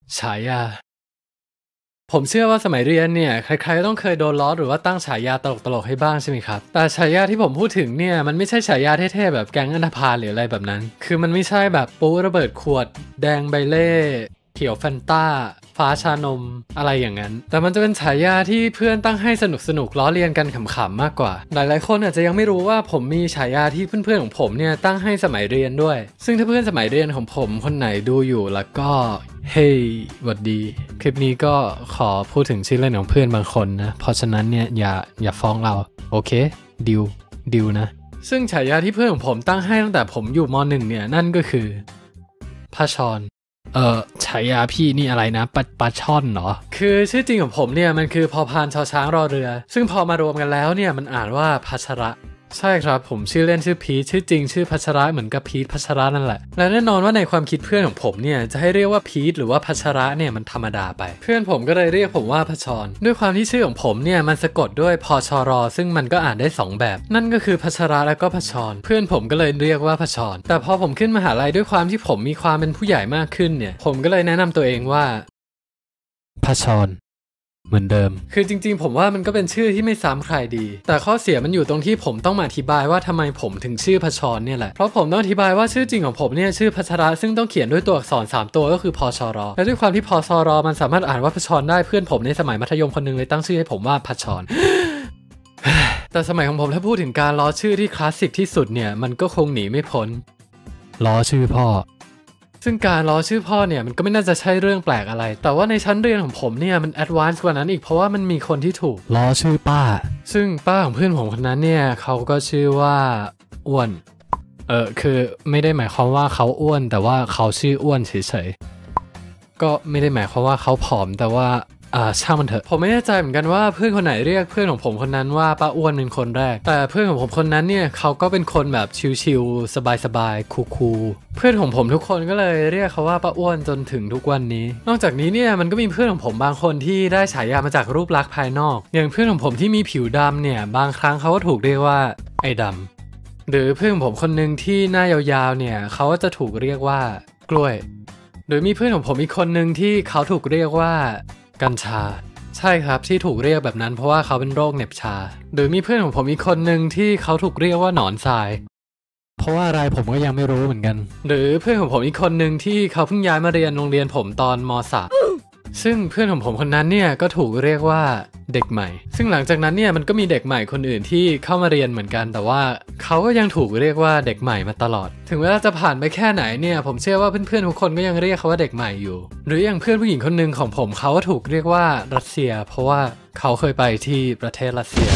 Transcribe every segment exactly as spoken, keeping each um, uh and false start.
ฉายาผมเชื่อว่าสมัยเรียนเนี่ยใครๆต้องเคยโดนล้อหรือว่าตั้งฉายาตลกๆให้บ้างใช่ไหมครับแต่ฉายาที่ผมพูดถึงเนี่ยมันไม่ใช่ฉายาเท่ๆแบบแก๊งอันธพาลหรืออะไรแบบนั้นคือมันไม่ใช่แบบปูระเบิดขวดแดงใบเล่เขียวแฟนต้าฟ้าชานมอะไรอย่างนั้นแต่มันจะเป็นฉายาที่เพื่อนตั้งให้สนุกๆล้อเลียนกันขำๆมากกว่าหลายๆคนอาจจะยังไม่รู้ว่าผมมีฉายาที่เพื่อนๆของผมเนี่ยตั้งให้สมัยเรียนด้วยซึ่งถ้าเพื่อนสมัยเรียนของผมคนไหนดูอยู่แล้วก็เฮ้ยหวัดดีคลิปนี้ก็ขอพูดถึงชื่อเล่นของเพื่อนบางคนนะเพราะฉะนั้นเนี่ยอย่าอย่าฟ้องเราโอเคดิวดิวนะซึ่งฉายาที่เพื่อนของผมตั้งให้ตั้งแต่ผมอยู่ม หนึ่งเนี่ยนั่นก็คือพระชรเอ่อฉายาพี่นี่อะไรนะปลาปลาช่อนเหรอคือชื่อจริงของผมเนี่ยมันคือพอพานชอช้างรอเรือซึ่งพอมารวมกันแล้วเนี่ยมันอ่านว่าพัชระใช่ครับผมชื่อเล่นชื่อพีชชื่อจริงชื่อพัชระเหมือนกับพีชพัชระนั่นแหละและแน่นอนว่าในความคิดเพื่อนของผมเนี่ยจะให้เรียกว่าพีชหรือว่าพัชระเนี่ยมันธรรมดาไปเพื่อนผมก็เลยเรียกผมว่าพชรด้วยความที่ชื่อของผมเนี่ยมันสะกดด้วยพชรซึ่งมันก็อ่านได้สองแบบนั่นก็คือพัชระและก็พชรเพื่อนผมก็เลยเรียกว่าพชรแต่พอผมขึ้นมหาลัยด้วยความที่ผมมีความเป็นผู้ใหญ่มากขึ้นเนี่ยผมก็เลยแนะนำตัวเองว่าพชรเหมือนเดิมคือจริงๆผมว่ามันก็เป็นชื่อที่ไม่ซ้ำใครดีแต่ข้อเสียมันอยู่ตรงที่ผมต้องมาอธิบายว่าทำไมผมถึงชื่อพชรเนี่ยแหละเพราะผมต้องอธิบายว่าชื่อจริงของผมเนี่ยชื่อพัชระซึ่งต้องเขียนด้วยตัวอักษรสามตัวก็คือพชรและด้วยความที่พชรมันสามารถอ่านว่าพชรได้เพื่อนผมในสมัยมัธยมคนนึงเลยตั้งชื่อให้ผมว่าพชร แต่สมัยของผมถ้าพูดถึงการล้อชื่อที่คลาสสิกที่สุดเนี่ยมันก็คงหนีไม่พ้นล้อชื่อพ่อซึ่งการล้อชื่อพ่อเนี่ยมันก็ไม่น่าจะใช่เรื่องแปลกอะไรแต่ว่าในชั้นเรียนของผมเนี่ยมันแอดวานซ์กว่านั้นอีกเพราะว่ามันมีคนที่ถูกล้อชื่อป้าซึ่งป้าของเพื่อนผมคนนั้นเนี่ยเขาก็ชื่อว่าอ้วนเออคือไม่ได้หมายความว่าเขาอ้วนแต่ว่าเขาชื่ออ้วนเฉยๆก็ไม่ได้หมายความว่าเขาผอมแต่ว่าอ่าช่างมันเถอะผมไม่แน่ใจเหมือนกันว่าเพื่อนคนไหนเรียกเพื่อนของผมคนนั้นว่าป้าอ้วนเป็นคนแรกแต่เพื่อนของผมคนนั้นเนี่ยเขาก็เป็นคนแบบชิลๆสบายๆคูลๆเพื่อนของผมทุกคนก็เลยเรียกเขาว่าป้าอ้วนจนถึงทุกวันนี้นอกจากนี้เนี่ยมันก็มีเพื่อนของผมบางคนที่ได้ฉายามาจากรูปลักษณ์ภายนอกอย่างเพื่อนของผมที่มีผิวดำเนี่ยบางครั้งเขาก็ถูกเรียกว่าไอ้ดำหรือเพื่อนของผมคนนึงที่หน้ายาวๆเนี่ยเขาก็จะถูกเรียกว่ากล้วยโดยมีเพื่อนของผมอีกคนนึงที่เขาถูกเรียกว่ากัญชาใช่ครับที่ถูกเรียกแบบนั้นเพราะว่าเขาเป็นโรคเหน็บชาโดยมีเพื่อนของผมอีกคนหนึ่งที่เขาถูกเรียกว่าหนอนทรายเพราะว่าอะไรผมก็ยังไม่รู้เหมือนกันหรือเพื่อนของผมอีกคนหนึ่งที่เขาเพิ่งย้ายมาเรียนโรงเรียนผมตอนม.สาม ซึ่งเพื่อนของผมคนนั้นเนี่ยก็ถูกเรียกว่าเด็กใหม่ซึ่งหลังจากนั้นเนี่ยมันก็มีเด็กใหม่คนอื่นที่เข้ามาเรียนเหมือนกันแต่ว่าเขาก็ยังถูกเรียกว่าเด็กใหม่มาตลอดถึงเวลาจะผ่านไปแค่ไหนเนี่ยผมเชื่อว่าเพื่อนๆทุกคนก็ยังเรียกเขาว่าเด็กใหม่อยู่หรืออย่างเพื่อนผู้หญิงคนหนึ่งของผมเขาก็ถูกเรียกว่ารัสเซียเพราะว่าเขาเคยไปที่ประเทศรัสเซีย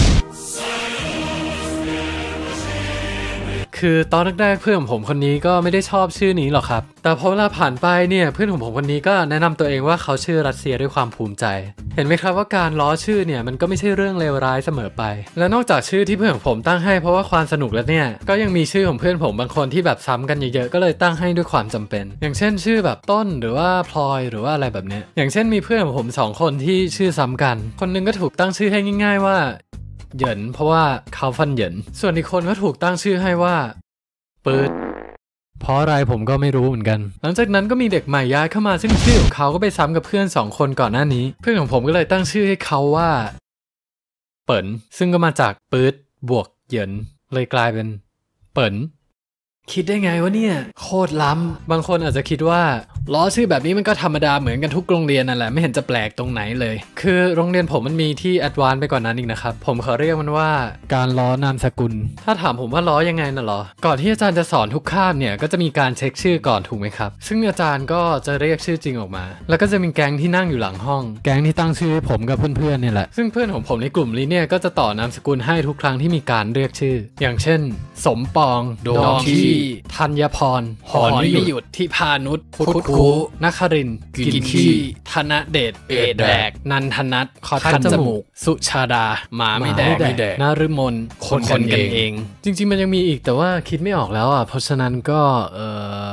คือตอนแรกๆเพื่อนของผมคนนี้ก็ไม่ได้ชอบชื่อนี้หรอกครับแต่พอเวลาผ่านไปเนี่ยเพื่อนของผมคนนี้ก็แนะนำตัวเองว่าเขาชื่อรัสเซียด้วยความภูมิใจเห็นไหมครับว่าการล้อชื่อเนี่ยมันก็ไม่ใช่เรื่องเลวร้ายเสมอไปและนอกจากชื่อที่เพื่อนของผมตั้งให้เพราะว่าความสนุกแล้วเนี่ยก็ยังมีชื่อของเพื่อนผมบางคนที่แบบซ้ำกันเยอะๆก็เลยตั้งให้ด้วยความจำเป็นอย่างเช่นชื่อแบบต้นหรือว่าพลอยหรือว่าอะไรแบบเนี้ยอย่างเช่นมีเพื่อนของผมสองคนที่ชื่อซ้ำกันคนนึงก็ถูกตั้งชื่อให้ง่ายๆว่าเหยินเพราะว่าเขาฟันเหยินส่วนอีกคนก็ถูกตั้งชื่อให้ว่าปืดเพราะอะไรผมก็ไม่รู้เหมือนกันหลังจากนั้นก็มีเด็กใหม่ย้ายเข้ามาซึ่งชื่อของเขาก็ไปซ้ำกับเพื่อนสองคนก่อนหน้านี้เพื่อนของผมก็เลยตั้งชื่อให้เขาว่าเปิ่นซึ่งก็มาจากปืดบวกเหยินเลยกลายเป็นเปิ่นคิดได้ไงวะเนี่ยโคตรล้ำบางคนอาจจะคิดว่าล้อชื่อแบบนี้มันก็ธรรมดาเหมือนกันทุกโรงเรียนนั่นแหละไม่เห็นจะแปลกตรงไหนเลยคือโรงเรียนผมมันมีที่แอดวานซ์ไปกว่านั้นอีกนะครับผมขอเรียกมันว่าการล้อนามสกุลถ้าถามผมว่าล้อยังไงน่ะหรอก่อนที่อาจารย์จะสอนทุกคาบเนี่ยก็จะมีการเช็คชื่อก่อนถูกไหมครับซึ่งอาจารย์ก็จะเรียกชื่อจริงออกมาแล้วก็จะมีแก๊งที่นั่งอยู่หลังห้องแก๊งที่ตั้งชื่อผมกับเพื่อนๆเนี่ยแหละซึ่งเพื่อนของผมในกลุ่มนี้เนี่ยก็จะต่อนามสกุลให้ทุกครั้งที่มีการเรียกชื่ออย่างเช่นสมปองโดคีธัญพรหอนไม่หยุดทิพานุชพุทธคูนครินทร์กินขี้ธนเดชเอดแดกนันทนัทคอทันจมูกสุชาดาหมาไม่แดกนฤมลคนกันเองจริงๆมันยังมีอีกแต่ว่าคิดไม่ออกแล้วอ่ะเพราะฉะนั้นก็เอ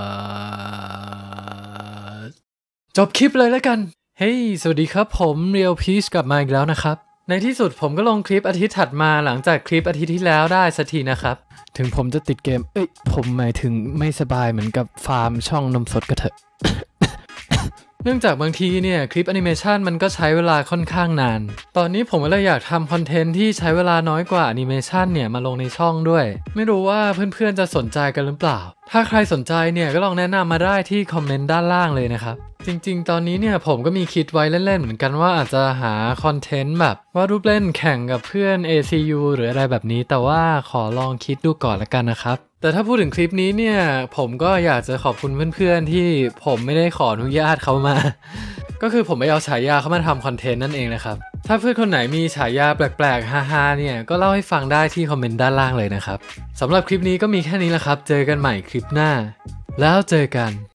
อจบคลิปเลยแล้วกันเฮ้ยสวัสดีครับผมเรียวพีชกลับมาอีกแล้วนะครับในที่สุดผมก็ลงคลิปอาทิตย์ถัดมาหลังจากคลิปอาทิตย์ที่แล้วได้สักทีนะครับถึงผมจะติดเกมเอ้ยผมหมายถึงไม่สบายเหมือนกับฟาร์มช่องนมสดก็เถอะเนื่องจากบางทีเนี่ยคลิปแอนิเมชันมันก็ใช้เวลาค่อนข้างนานตอนนี้ผมก็เลยอยากทำคอนเทนต์ที่ใช้เวลาน้อยกว่าแอนิเมชันเนี่ยมาลงในช่องด้วยไม่รู้ว่าเพื่อนๆจะสนใจกันหรือเปล่าถ้าใครสนใจเนี่ยก็ลองแนะนำมาได้ที่คอมเมนต์ด้านล่างเลยนะครับจริงๆตอนนี้เนี่ยผมก็มีคิดไว้เล่นๆเหมือนกันว่าอาจจะหาคอนเทนต์แบบวาดรูปเล่นแข่งกับเพื่อน เอ ซี ยู หรืออะไรแบบนี้แต่ว่าขอลองคิดดูก่อนละกันนะครับแต่ถ้าพูดถึงคลิปนี้เนี่ยผมก็อยากจะขอบคุณเพื่อนๆที่ผมไม่ได้ขออนุญาตเขามา ก็คือผมไปเอาฉายาเขามาทำคอนเทนต์นั่นเองนะครับถ้าเพื่อนคนไหนมีฉายาแปลกๆฮาๆเนี่ยก็เล่าให้ฟังได้ที่คอมเมนต์ด้านล่างเลยนะครับสำหรับคลิปนี้ก็มีแค่นี้แหละครับเจอกันใหม่คลิปหน้าแล้วเจอกัน